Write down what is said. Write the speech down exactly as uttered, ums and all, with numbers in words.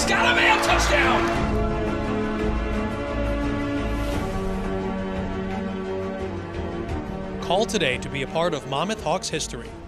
He's got a man! Touchdown! Call today to be a part of Monmouth Hawks history.